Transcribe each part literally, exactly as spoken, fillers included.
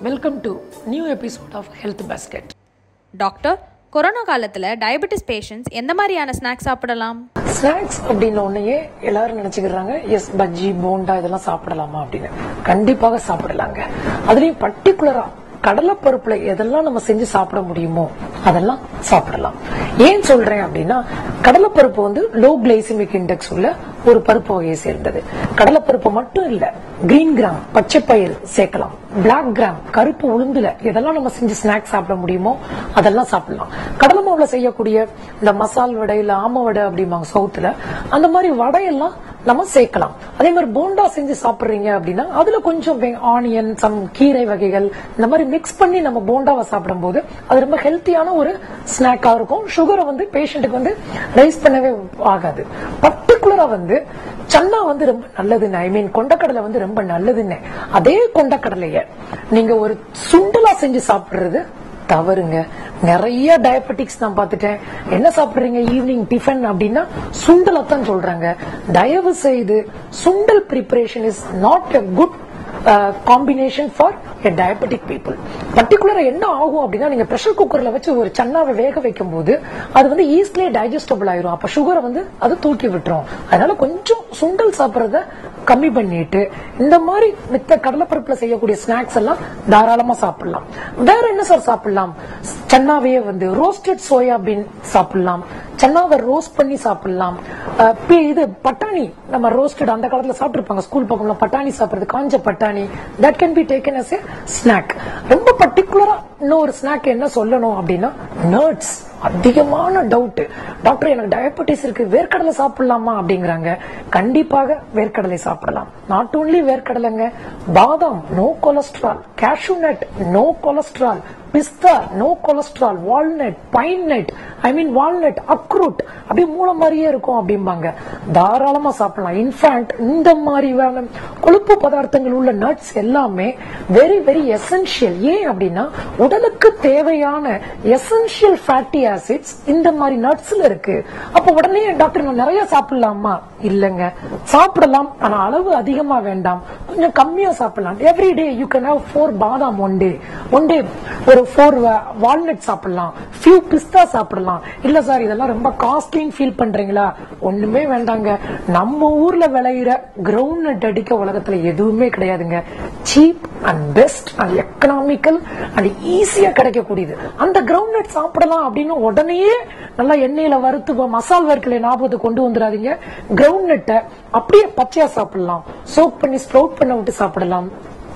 Welcome to new episode of health basket. Doctor, corona காலத்தில் diabetes patients எந்த மாதிரியான snacks சாப்பிடலாம்? ஸ்நாக்ஸ் அப்படின்னு ஒன்னையே எல்லாரும் நினைச்சுக்கிறாங்க, எஸ் பஜ்ஜி போண்டா இதெல்லாம் சாப்பிடலாமா அப்படின்னு. கண்டிப்பாக சாப்பிடலாங்க. அதுலயும் பர்டிகுலரா கடலைப்பருப்புல எதெல்லாம் நம்ம செஞ்சு சாப்பிட முடியுமோ அதெல்லாம் சாப்பிடலாம். ஏன் சொல்றேன் அப்படின்னா, கடலைப்பருப்பு வந்து லோ கிளைசிமிக் இண்டெக்ஸ் உள்ள ஒரு பருப்பு வகையை சேர்ந்தது. கடலைப்பருப்பு மட்டும் இல்ல, கிரீன் கிராம் பச்சை பயிர் சேர்க்கலாம், பிளாக் கிராம் கருப்பு உளுந்துல எதெல்லாம் நம்ம செஞ்சு ஸ்நாக்ஸ் சாப்பிட முடியுமோ அதெல்லாம் சாப்பிடலாம். கடலை மாவுல செய்யக்கூடிய இந்த மசால் வடை இல்ல ஆம வடை அப்படிம்பாங்க சவுத்துல, அந்த மாதிரி வடையெல்லாம் நம்ம சேர்க்கலாம். அதே மாதிரி போண்டா செஞ்சு சாப்பிடுறீங்க அப்படின்னா அதுல கொஞ்சம் ஆனியன், சம் கீரை வகைகள் இந்த மாதிரி மிக்ஸ் பண்ணி நம்ம போண்டாவை சாப்பிடும் போது அது ரொம்ப ஹெல்த்தியான ஒரு ஸ்நாக்கா இருக்கும். சுகரை வந்து பேஷண்ட்டுக்கு வந்து ரைஸ் பண்ணவே ஆகாது. பர்டிகுலரா வந்து சன்னா வந்து ரொம்ப நல்லதுன்னு, ஐ மீன் கொண்டக்கடலை வந்து ரொம்ப நல்லதுன்னு. அதே கொண்டக்கடலைய நீங்க ஒரு சுண்டலா செஞ்சு சாப்பிடுறது தவறுங்க. நிறைய டயபெட்டிக்ஸ் நான் பார்த்துட்டேன். என்ன சாப்பிடுறீங்க ஈவினிங் டிஃபன் அப்படின்னா சுண்டலத்தான் சொல்றாங்க. தயவு செய்து sundal preparation is not a good combination for a diabetic people. பர்டிகுலரா என்ன ஆகும் அப்படின்னா, நீங்க பிரஷர் குக்கர்ல வச்சு ஒரு சன்னாவை வேக வைக்கும் போது அது வந்து ஈஸிலியே டைஜஸ்டபிள் ஆயிரும். அப்ப சுகரை வந்து அது தூக்கி விட்டுரும். அதனால கொஞ்சம் சுண்டல் சாப்பிடறத கம்மி பண்ணிட்டு இந்த மாதிரி மித்த கடலைப்பருப்புல செய்யக்கூடிய ஸ்நாக்ஸ் எல்லாம் தாராளமா சாப்பிடலாம். வேற என்ன சார் சாப்பிடலாம்? சன்னாவையே வந்து ரோஸ்டட் சோயாபீன் சாப்பிடலாம், சன்னாவை ரோஸ்ட் பண்ணி சாப்பிடலாம். இது பட்டாணி நம்ம ரோஸ்டட் அந்த காலத்துல சாப்பிட்டுருப்பாங்க ஸ்கூல் பக்கம்ல, பட்டாணி சாப்பிடுறது, காஞ்ச பட்டாணி, that can be taken as a snack. ரொம்ப பர்டிகுலரா இன்னொரு ஸ்நாக் என்ன சொல்லணும் அப்படின்னா, நட்ஸ். அதிகமான டவுட், டாக்டர் எனக்கு டயபெட்டிஸ் இருக்கு, வேர்க்கடலை சாப்பிடலாமா அப்படிங்கிறாங்க. கண்டிப்பாக வேர்க்கடலை சாப்பிடலாம். நாட் ஓன்லி வேர்க்கடலைங்க, பாதாம் no cholesterol, cashew nut no cholesterol, பிஸ்தா no cholesterol, walnut, pine nut, I mean walnut, அக்ரூட் அப்படியே மூளை மாதிரியே இருக்கும் அப்படிம்பாங்க. தாராளமா சாப்பிடலாம். இன்ஃபேக்ட் இந்த மாதிரியான கொழுப்பு பதார்த்தங்கள் உள்ள நட்ஸ் எல்லாமே வெரி வெரி எசென்சியல். ஏன் அப்படின்னா, உடலுக்கு தேவையான எசென்சியல் ஃபேட்டி ஆசிட்ஸ் இந்த மாதிரி நட்ஸ்ல இருக்கு. அப்ப உடனே டாக்டர் நான் நிறைய சாப்பிடலாமா? இல்லங்க, சாப்பிடலாம், ஆனா அளவு அதிகமா வேண்டாம், கொஞ்சம் கம்மியா சாப்பிடலாம். Every day you can have four பாதாம் ஒன் டே, ஒன் டே ஒரு ஃபோர் வால்நட் சாப்பிடலாம், ஃபியூ பிஸ்தா சாப்பிடலாம். இல்ல சார் இதெல்லாம் ரொம்ப காஸ்ட்லின்னு ஃபீல் பண்றீங்களா? ஒண்ணுமே வேண்டாங்க. நம்ம ஊர்ல விளையிற கிரவுண்ட் நட் அடிக்க உலகத்துல எதுவுமே கிடையாதுங்க. Cheap and best and economical and ஈஸியா கிடைக்கக்கூடியது. அந்த கிரவுண்ட் நட் சாப்பிடலாம் அப்படின்னு உடனே நல்லா எண்ணெயில வறுத்து மசால் வறுக்கலை ஞாபகத்தை கொண்டு வந்துடாதீங்க. கிரவுண்ட் நட்டை அப்படியே பச்சையா சாப்பிடலாம், சோக் பண்ணி ஸ்ப்ரவுட் பண்ண விட்டு சாப்பிடலாம்,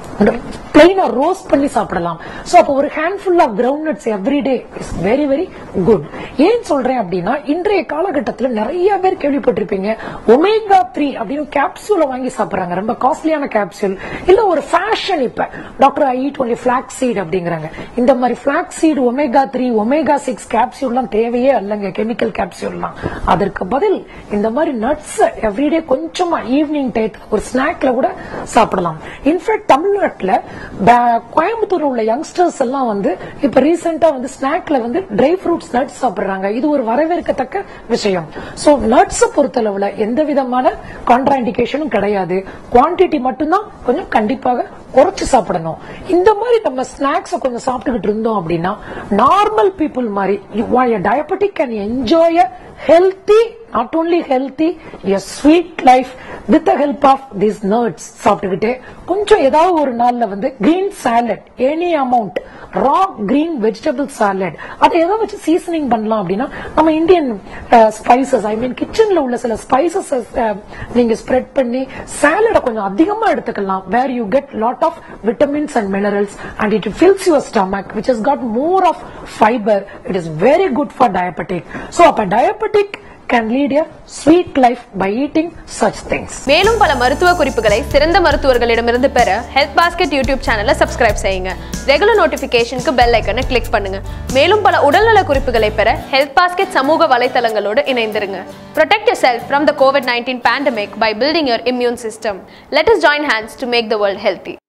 பிளைனா ரோஸ்ட் பண்ணி சாப்பிடலாம். சோ அப்ப ஒரு handful of ground nuts every day is very very good. ஏன் சொல்றேன் அப்படின்னா, இன்றைய காலகட்டத்தில் நிறைய பேர் கேள்விப்பட்டிருப்பீங்க, ஒமேகா த்ரீ அப்படின்னு கேப்சூலை வாங்கி சாப்பிடுறாங்க, ரொம்ப காஸ்ட்லியான கேப்சூல். இல்ல ஒரு ஃபேஷன், இப்ப doctor I eat only flax seed அப்படிங்கிறாங்க. இந்த மாதிரி flax seed, omega three, omega six capsule எல்லாம் தேவையே அல்லங்க, கெமிக்கல் கேப்சூல் எல்லாம். அதற்கு பதில் இந்த மாதிரி நட்ஸ் எவ்ரிடே கொஞ்சமா ஈவினிங் டைம் ஒரு ஸ்நாக்ல கூட சாப்பிடலாம். இன்ஃபேக்ட் தமிழ்நாடு கோயம்புத்தூர் உள்ள யங்ஸ்டர்ஸ் எல்லாம் வந்து இப்ப ரீசெண்டா வந்து ஸ்நாக்ல வந்து ட்ரை ஃப்ரூட்ஸ் நட்ஸ் சாப்பிடுறாங்க. இது ஒரு வரவேற்கத்தக்க விஷயம். சோ நட்ஸ் பொறுத்தளவுல எந்த விதமான கான்ட்ராஇண்டிகேஷனும் கிடையாது. குவான்டிட்டி மட்டும்தான் கொஞ்சம் கண்டிப்பாக குறைச்சு சாப்பிடணும். இந்த மாதிரி நம்ம ஸ்நாக்ஸ் கொஞ்சம் சாப்பிட்டுக்கிட்டு இருந்தோம் அப்படின்னா, நார்மல் பீப்புள் மாதிரி diabetic can enjoy a healthy, not only healthy, a sweet life with the help of these nuts. சாப்பிட்டுக்கிட்டே கொஞ்சம் ஏதாவது ஒரு நாள்ல வந்து green salad, any amount raw green vegetable salad, அதை எதை வச்சு சீசனிங் பண்ணலாம் அப்படின்னா, நம்ம இந்தியன் ஸ்பைசஸ், ஐ மீன் கிச்சன்ல உள்ள சில ஸ்பைசஸ் நீங்க ஸ்ப்ரெட் பண்ணி சாலடை கொஞ்சம் அதிகமா எடுத்துக்கலாம். Where you get lot of vitamins and minerals and it fills your stomach which has got more of fiber. It is very good for diabetic. So அப்ப diabetic can lead a sweet life by eating such things. மேலும் பல மருத்துவ குறிப்புகளை சிறந்த மருத்துவர்களிடமிருந்து பெற health basket YouTube சேனலை subscribe செய்யுங்க. ரெகுலர் நோட்டிபிகேஷனுக்கு பெல் ஐக்கனை கிளிக் பண்ணுங்க. மேலும் பல உடல்நல குறிப்புகளை பெற ஹெல்த் பாஸ்கெட் சமூக வலைத்தளங்களோடு இணைந்திருங்க. Protect yourself from the COVID nineteen pandemic by building your immune system. Let us join hands to make the world healthy.